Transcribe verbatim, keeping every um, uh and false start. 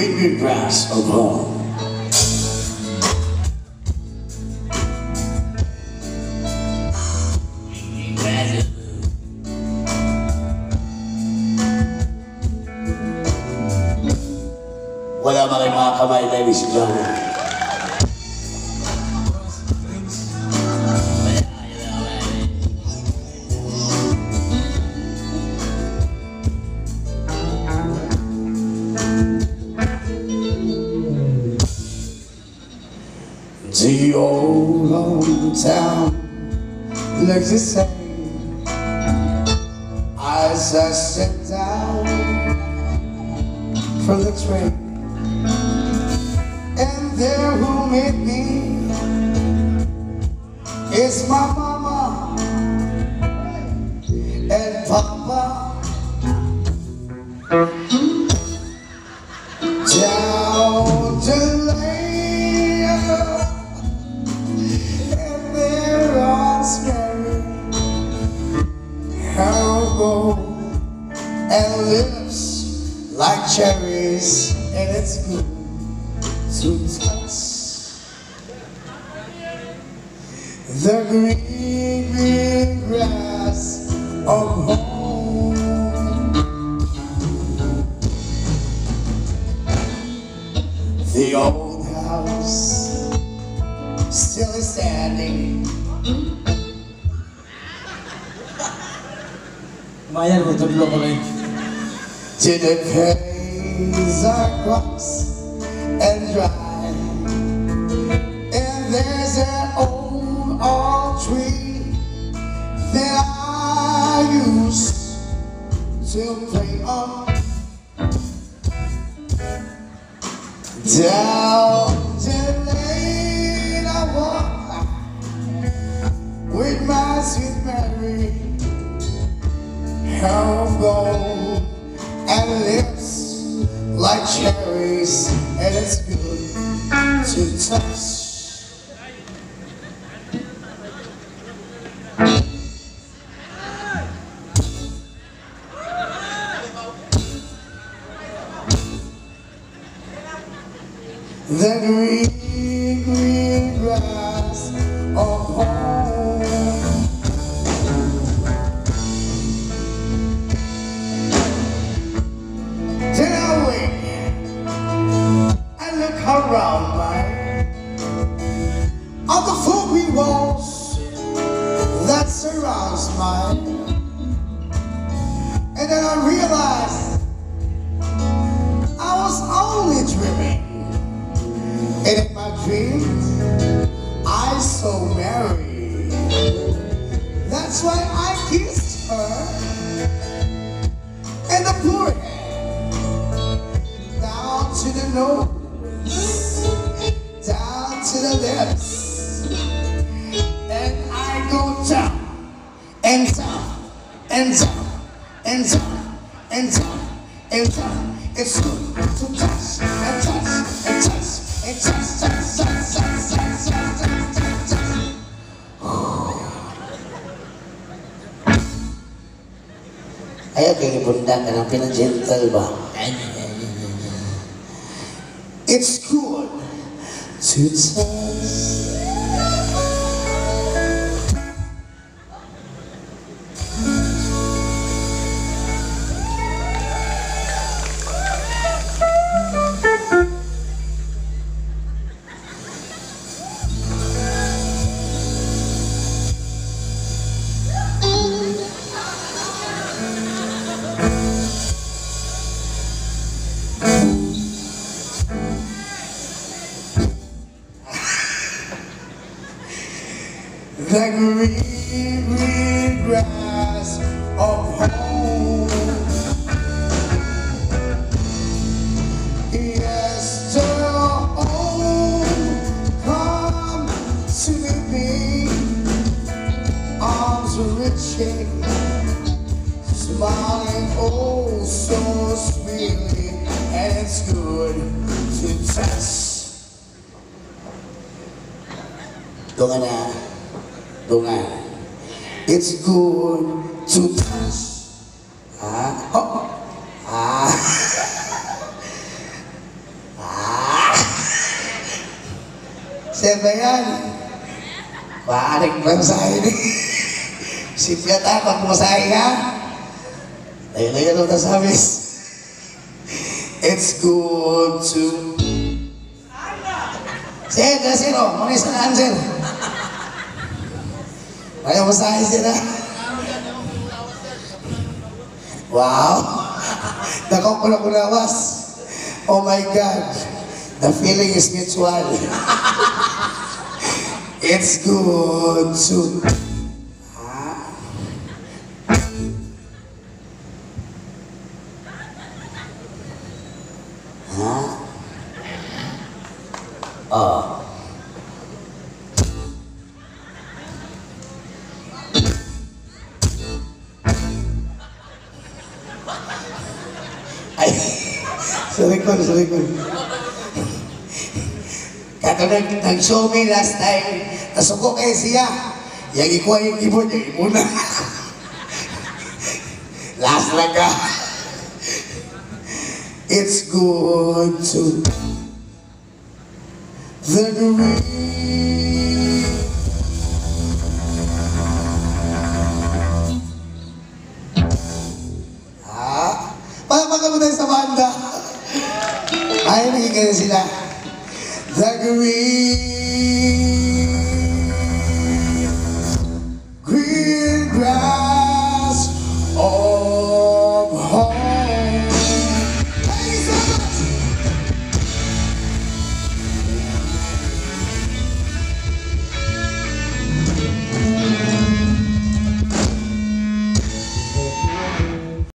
green, green grass of home. Wala ba kayong mga kamay, ladies and gentlemen? The old hometown looks the same as I step down from the train, and there who met me is my mama and papa. Down the lane, and they're all scary, her gold and lips like cherries, and it's good to touch the green, green grass of home. The old house still is standing. Mayan mo, tablo ko lang. To the pains are crossed and dry, and there's an old oak tree that I used to play on. Down the lane I walk with my sweet Mary, her gold and lips like cherries, and it's good to touch. The green, green grass of home. Then I wake and look around my on the four green walls that surrounds mine, and then I realized I was only dreaming. And in my dreams, I saw Mary. That's why I kissed her in the forehead, down to the nose, down to the lips, and I go down and down and down and down and down and down. It's good to touch and touch and touch. And touch, touch, touch, touch, touch, touch, touch, touch. Ayaw kayo ibunda ka ng pinagentle ba? It's good to touch. The green, green grass of home. Yes, the home come to me, arms reaching, smiling oh so sweetly, and it's good to touch. Tunga na. Tunga. It's good to touch. Ah. Oh. Ah. Siyempre yan. Maaring masahin eh. Simple ta, pag masahin ha. Ayun na yan ang tasabis. It's good to... Sir, sir, oh. Manis na answer. Ayaw masahin sila. Wow! Dako ko na kunawas. Oh my God. The feeling is mutual. It's good to... Ha? Ha? Oh. Ay, sa likod, sa likod. Kato nag-show me last time, nasuko kayo siya. Yang ikuha yung ibon, yung ibon na. Last lang ka. It's good to the green. Ah, palakpakan mo tayo sa banda. Ay, nagiging sila. The green